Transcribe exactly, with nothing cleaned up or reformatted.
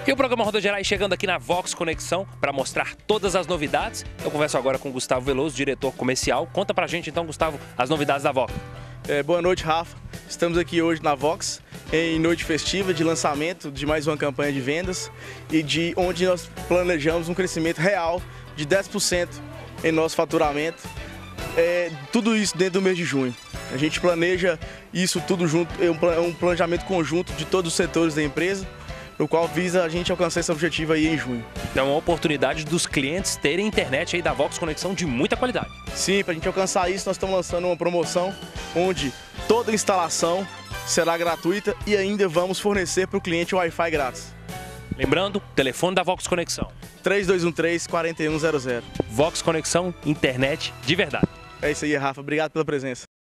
E o programa Roda Gerais chegando aqui na Vox Conexão para mostrar todas as novidades. Eu converso agora com o Gustavo Veloso, diretor comercial. Conta pra gente então, Gustavo, as novidades da Vox. É, boa noite, Rafa. Estamos aqui hoje na Vox, em noite festiva de lançamento de mais uma campanha de vendas e de onde nós planejamos um crescimento real de dez por cento em nosso faturamento. É, tudo isso dentro do mês de junho. A gente planeja isso tudo junto, é um planejamento conjunto de todos os setores da empresa, o qual visa a gente alcançar esse objetivo aí em junho. Então é uma oportunidade dos clientes terem internet aí da Vox Conexão de muita qualidade. Sim, para a gente alcançar isso, nós estamos lançando uma promoção onde toda instalação será gratuita e ainda vamos fornecer para o cliente o Wi-Fi grátis. Lembrando, telefone da Vox Conexão. três dois um três, quatro um zero zero. Vox Conexão, internet de verdade. É isso aí, Rafa. Obrigado pela presença.